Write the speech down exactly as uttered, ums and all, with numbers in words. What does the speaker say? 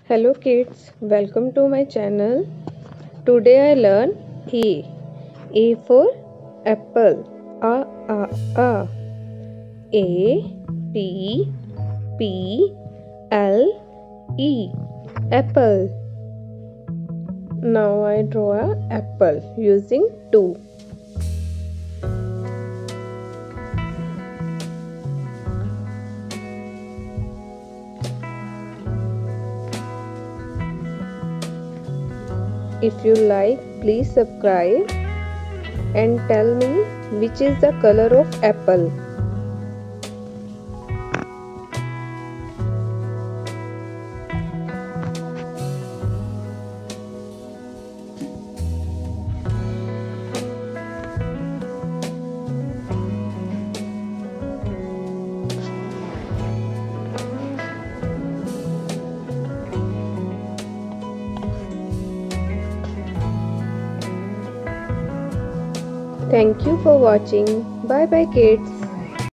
Hello kids, welcome to my channel. Today I learn A. A for apple. A A A. A P P L E. Apple. Now I draw a apple using two. If you like, please subscribe and tell me which is the color of apple. Thank you for watching. Bye bye kids.